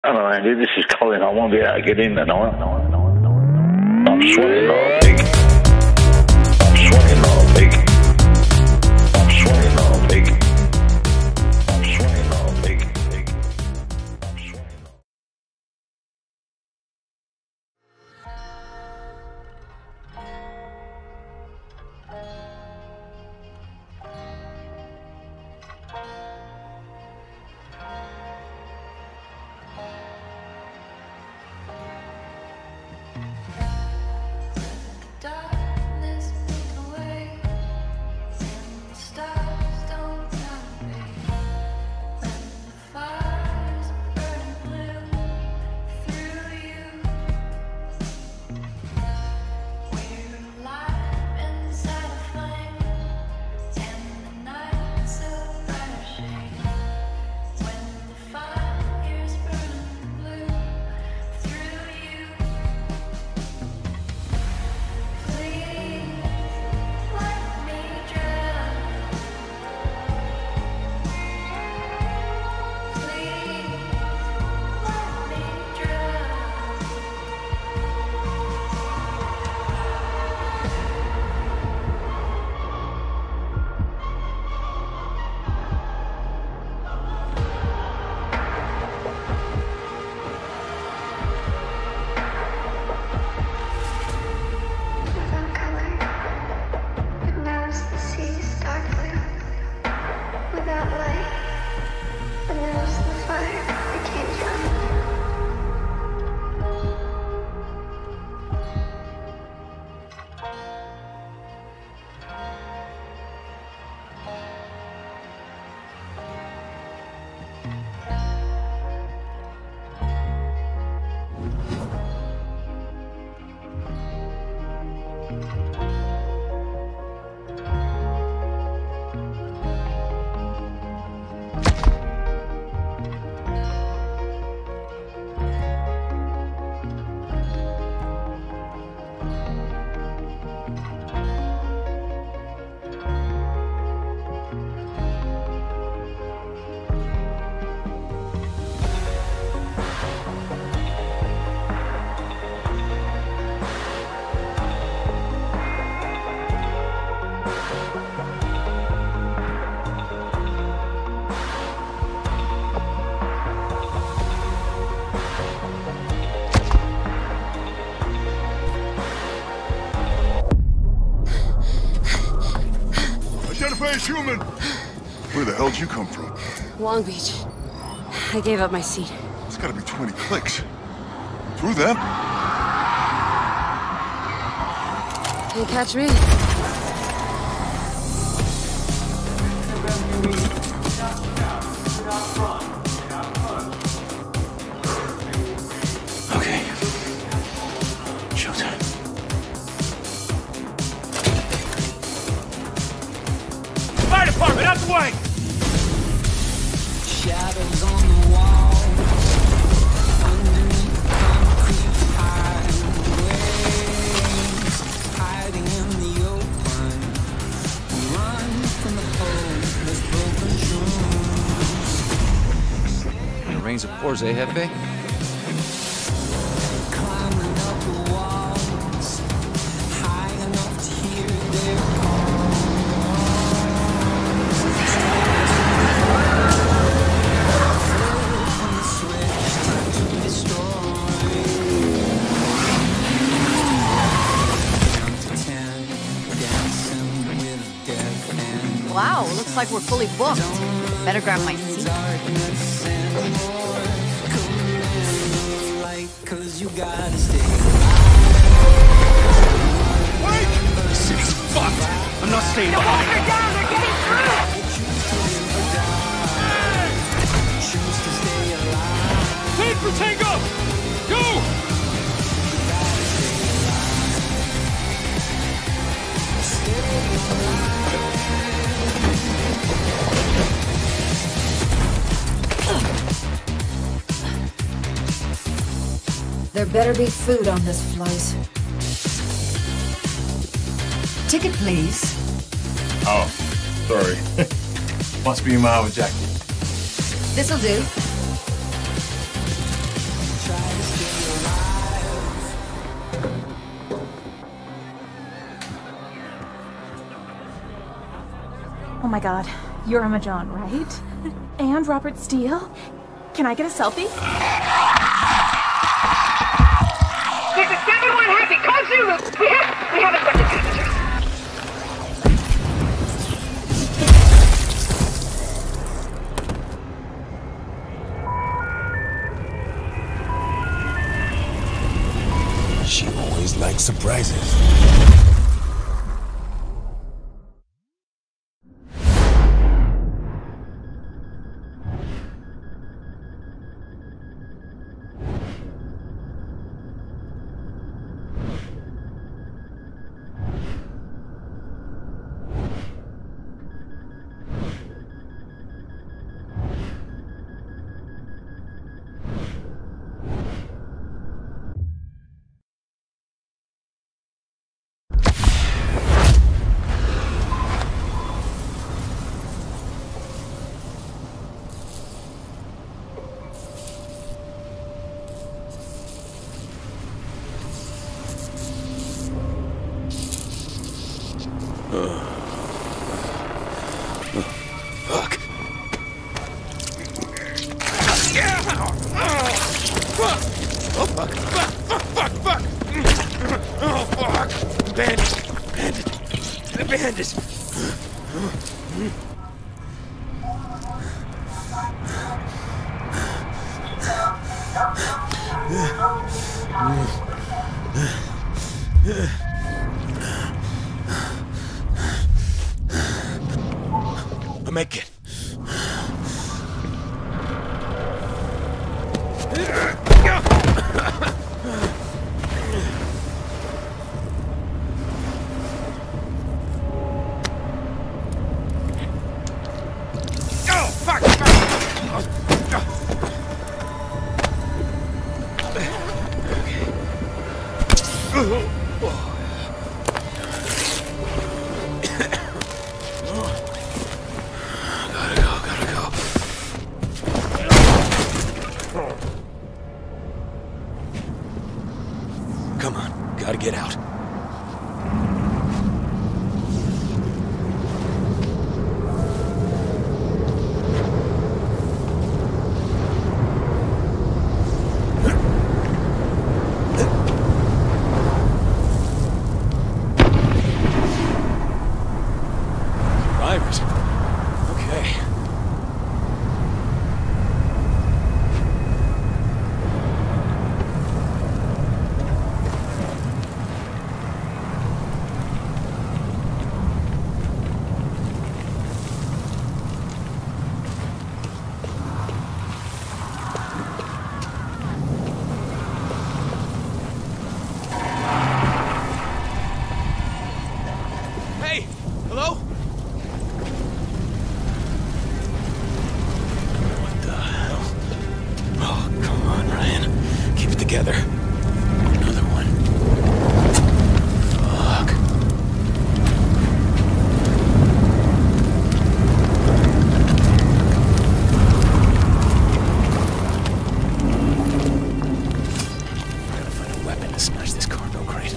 Hello, Andy. This is Colin. I won't be able to get in tonight. I'm sweating like a pig. I'm sweating like a pig. I'm sweating like a pig. I'm sweating like a pig. I'm sweating like a pig. Identify as human! Where the hell did you come from? Long Beach. I gave up my seat. It's gotta be 20 clicks. Through them? Can't catch me. Okay. Showtime. Fire department, out the way! Shadows on the wall, underneath concrete highways, hiding in the open, run from the hopeless broken dreams. Rains of pours, eh, Jefe? Climbing up the walls, high enough to hear their calls. Wow, looks like we're fully booked. Better grab my seat. The city's fucked! I'm not staying behind! They're down! They're getting through! Wait for Tango! Go! There better be food on this flight. Ticket, please. Oh, sorry. Must be Marva Jackie. This'll do. my god, you're Emma John, right? And Robert Steele? Can I get a selfie? This is 7-1 Happy, call Zulu! We have a bunch of passengers. She always likes surprises. Fuck. Oh, fuck. Fuck. Oh, fuck. Bandit. I'll make it. Come on, gotta get out. Survivors. Okay. Hey! Hello? What the hell? Oh, come on, Ryan. Keep it together. Another one. Fuck. I gotta find a weapon to smash this cargo crate.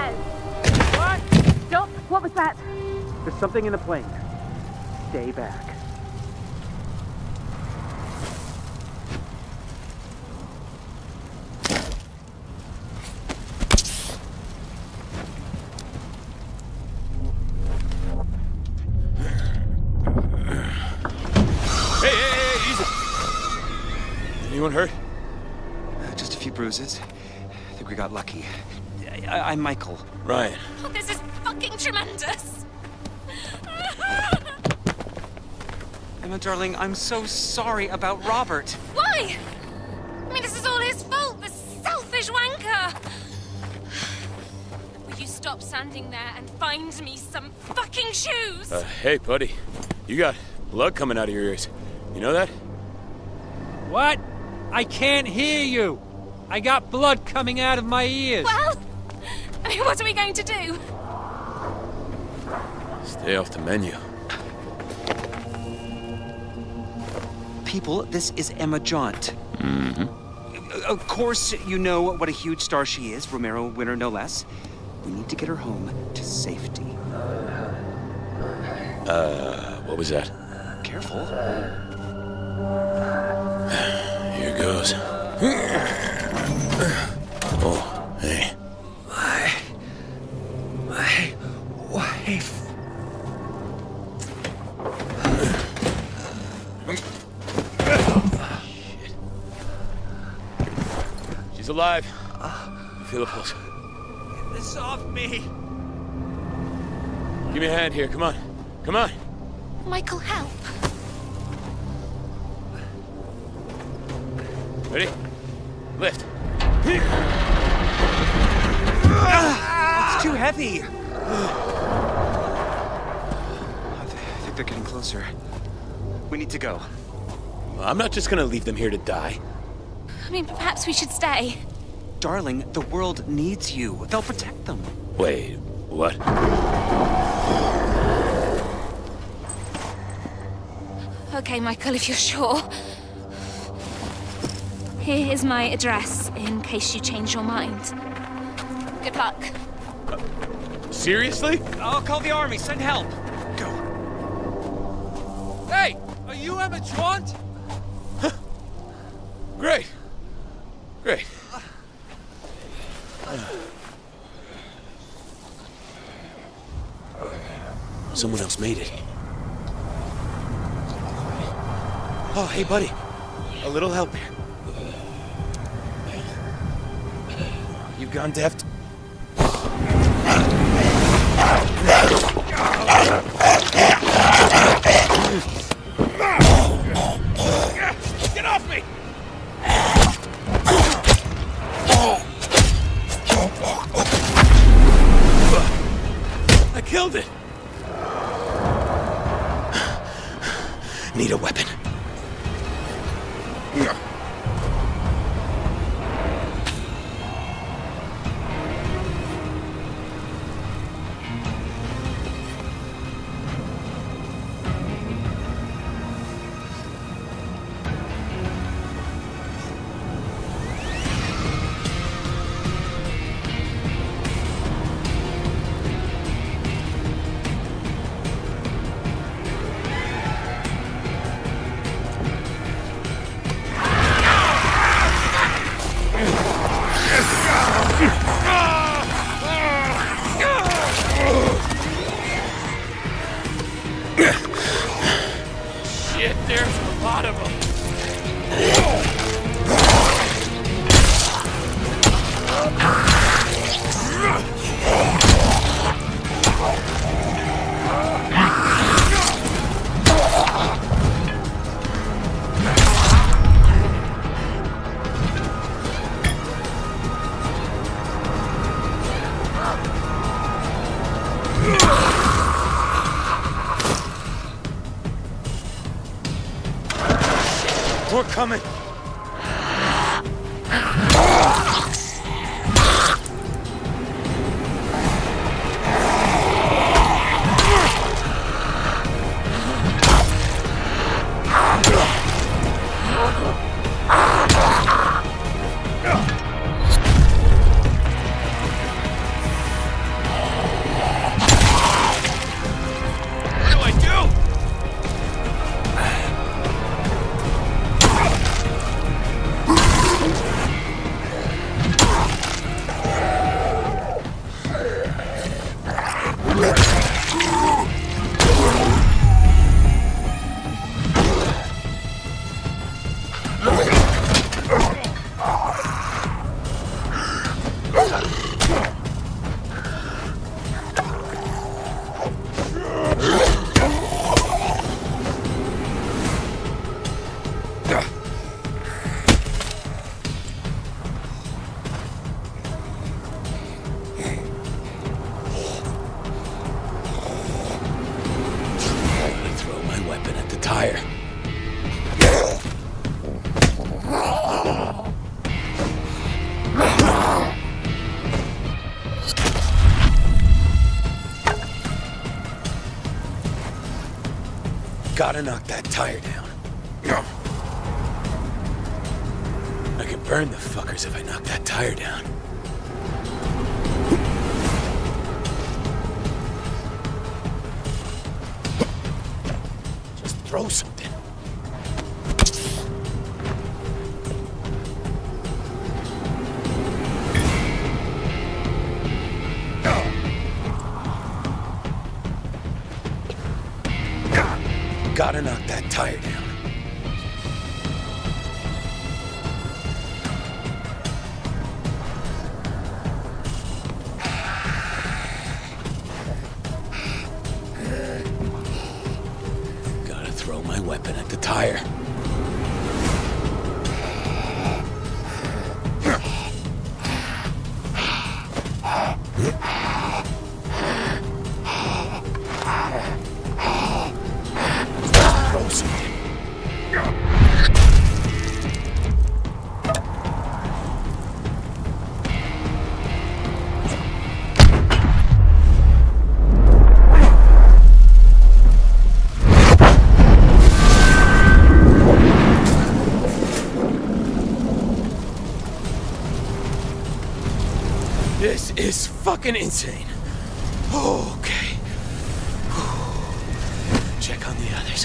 says. What? Don't. What was that? There's something in the plane. Stay back. Hey, easy. Anyone hurt? Just a few bruises. I think we got lucky. I'm Michael. Ryan. Oh, this is fucking tremendous. Emma, darling, I'm so sorry about Robert. Why? I mean, this is all his fault, the selfish wanker. Will you stop standing there and find me some fucking shoes? Hey, buddy. You got blood coming out of your ears. You know that? What? I can't hear you. I got blood coming out of my ears. Well, I mean, what are we going to do? Stay off the menu. People, this is Emma Jaunt. Mm-hmm. Of course, you know what a huge star she is, Romero winner no less. We need to get her home to safety. What was that? Careful. Here goes. Oh, hey. My wife. Shit. She's alive. Feel the pulse. Get this off me. Give me a hand here. Come on. Come on. Michael, help. Ready? Lift. It's too heavy. I think they're getting closer. We need to go. I'm not just gonna leave them here to die. I mean, perhaps we should stay. Darling, the world needs you. They'll protect them. Wait, what? Okay, Michael, if you're sure. Here is my address, in case you change your mind. Good luck. Seriously? I'll call the army. Send help. Go. Hey, are you Emma Jaunt? Great. Great. Someone else made it. Oh, hey, buddy. A little help here. You've gone deaf. Get off me! I killed it. Need a weapon. Shit, there's a lot of them. We're coming. Gotta knock that tire down. I could burn the fuckers if I knock that tire down. Just throw something. Gotta knock that tire down. Gotta throw my weapon at the tire. This is fucking insane. Okay. Check on the others.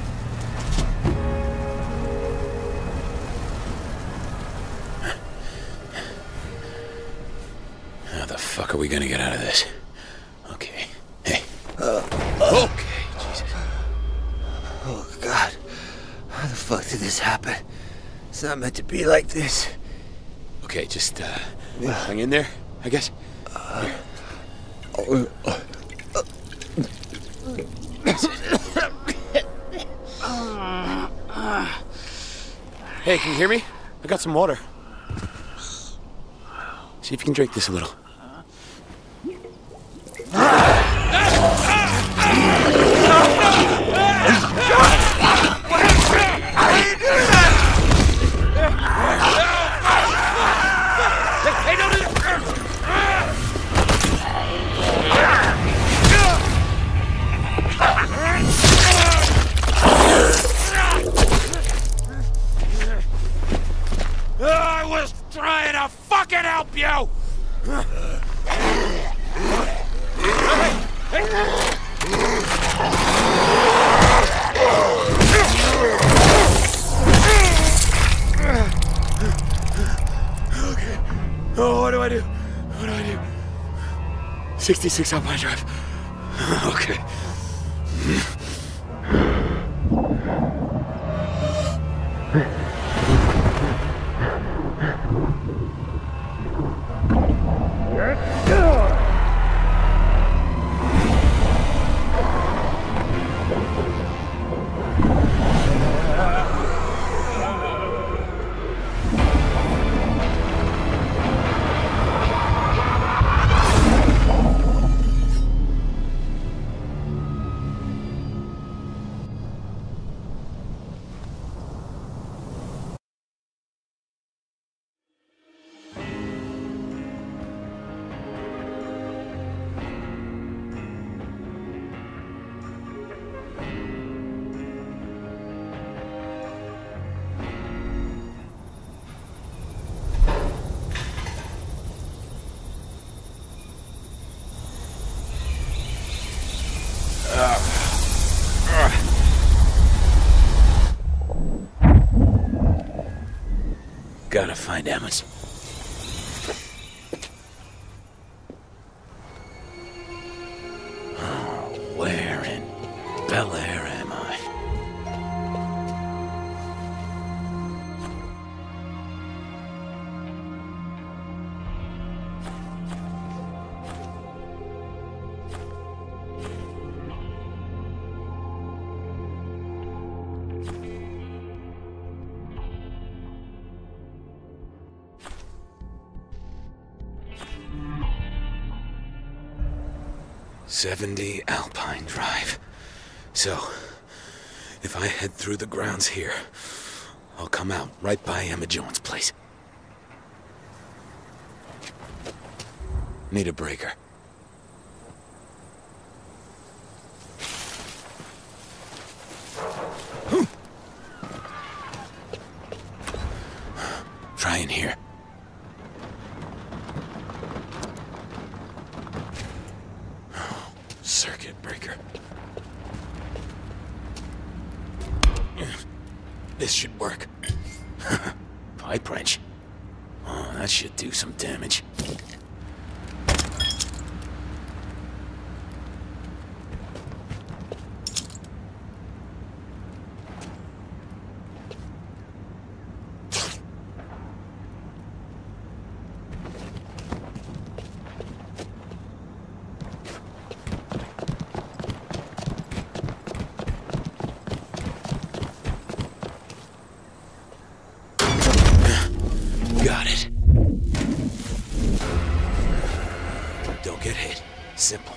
How the fuck are we gonna get out of this? Okay. Hey. Okay, Jesus. Oh, God. How the fuck did this happen? It's not meant to be like this. Okay, just, hang in there, I guess. Hey, can you hear me? I got some water. See if you can drink this a little. I was trying to fucking help you! Okay. Oh, what do I do? What do I do? 66 Alpine Drive. Okay. Gotta find Emmons. Bel Air am I? "70 Alpine Drive. So, if I head through the grounds here, I'll come out right by Emma Jones' place. Need a breaker. Try in here. Circuit breaker. This should work. Pipe wrench. Oh, that should do some damage. Got it. Don't get hit. Simple.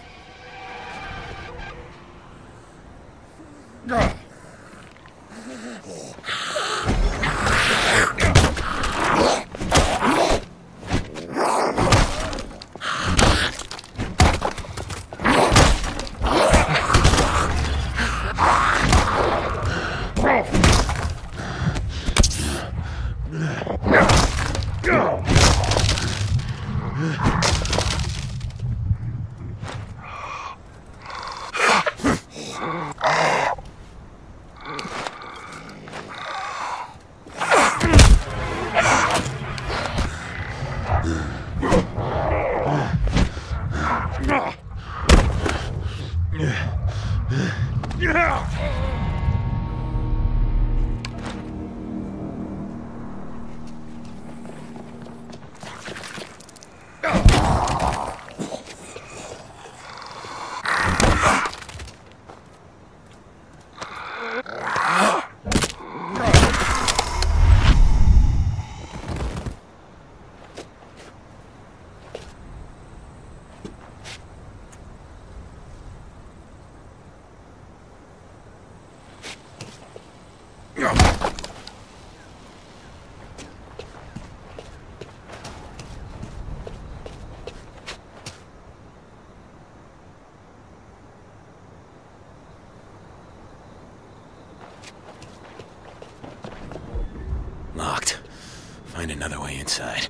Locked. Find another way inside.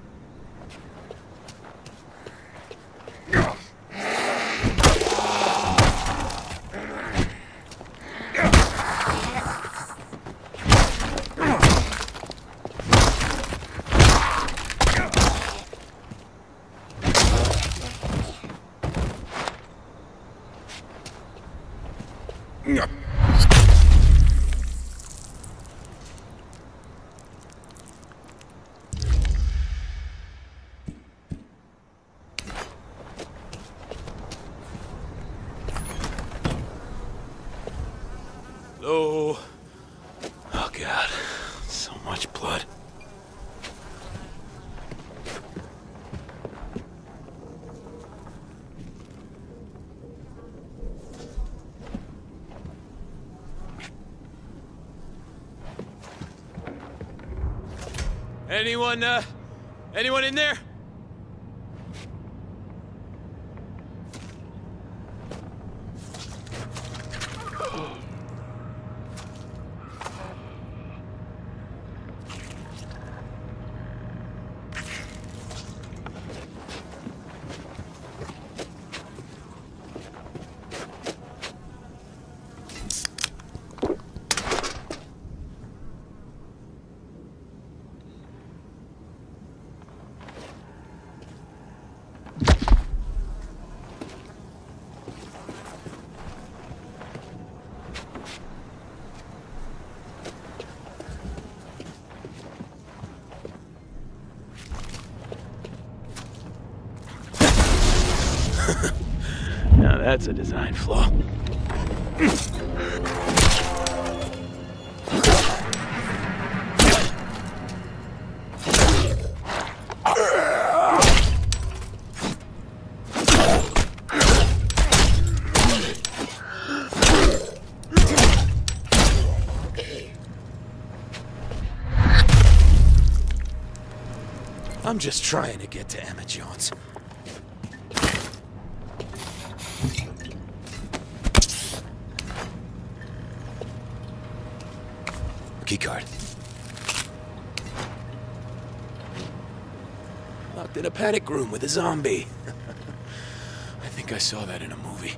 Hello? Oh, God. So much blood. Anyone in there? Now that's a design flaw. I'm just trying to get to Emma Jones. Keycard. Locked in a panic room with a zombie. I think I saw that in a movie.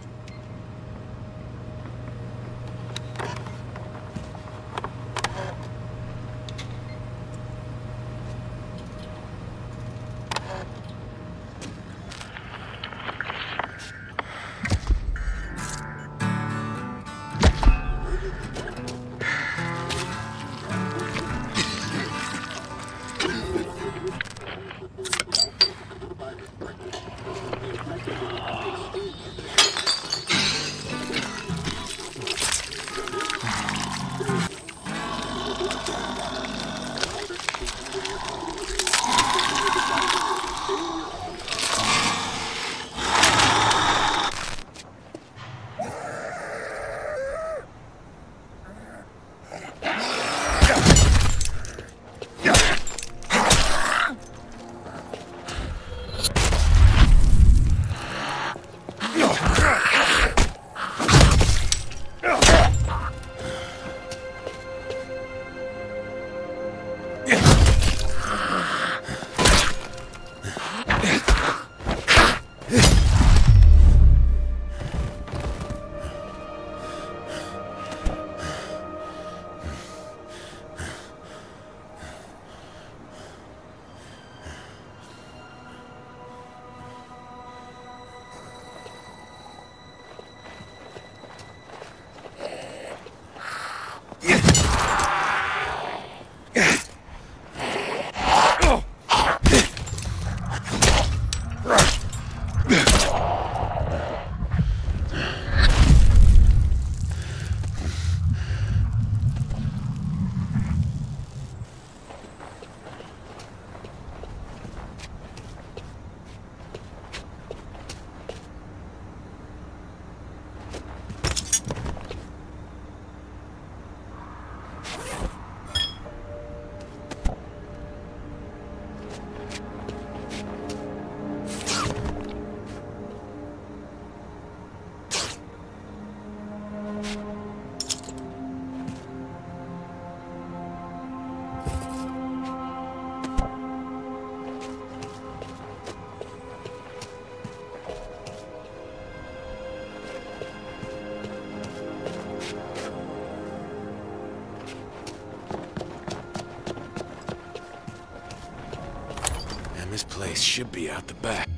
This place should be out the back.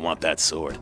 want that sword.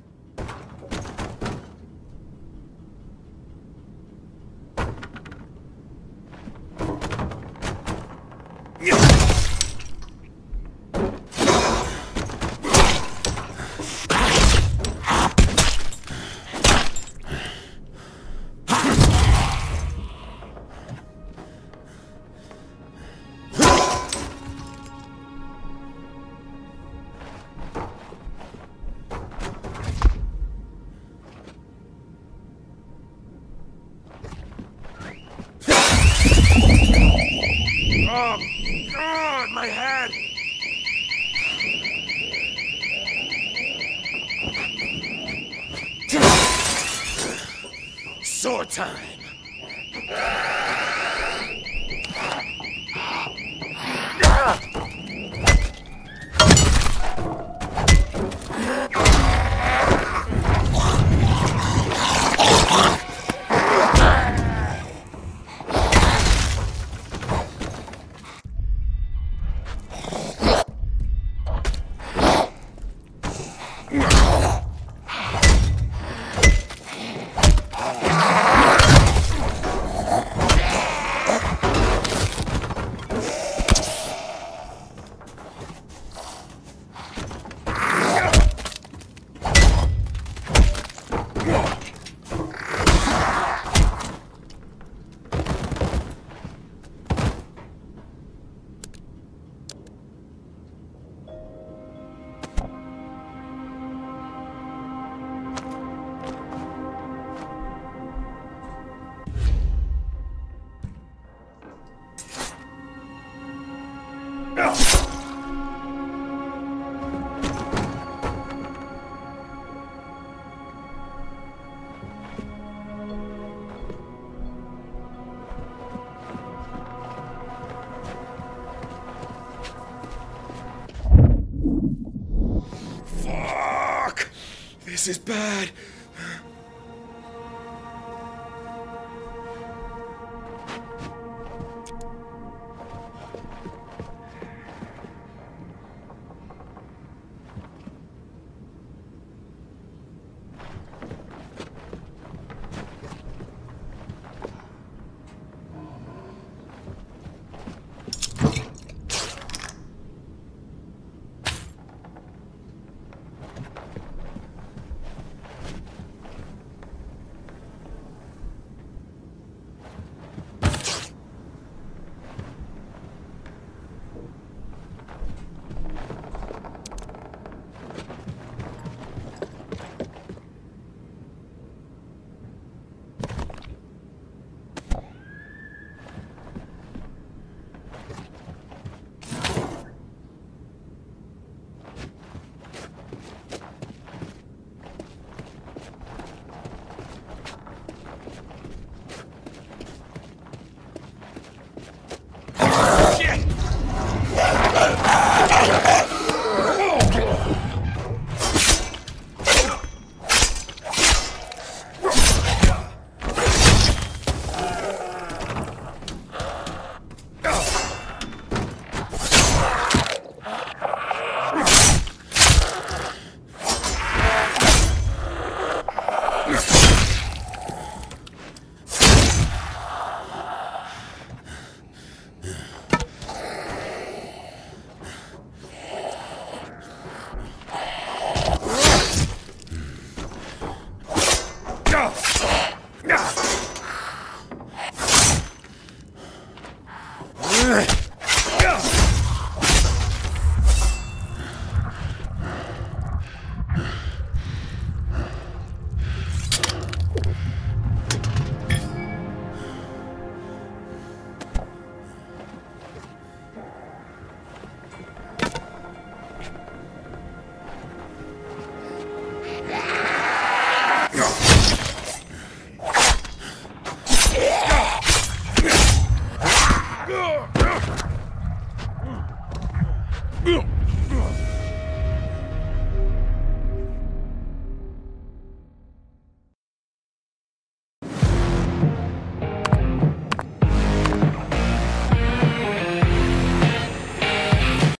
Oh, God, my head! Sword time! Fuck! This is bad. Ugh!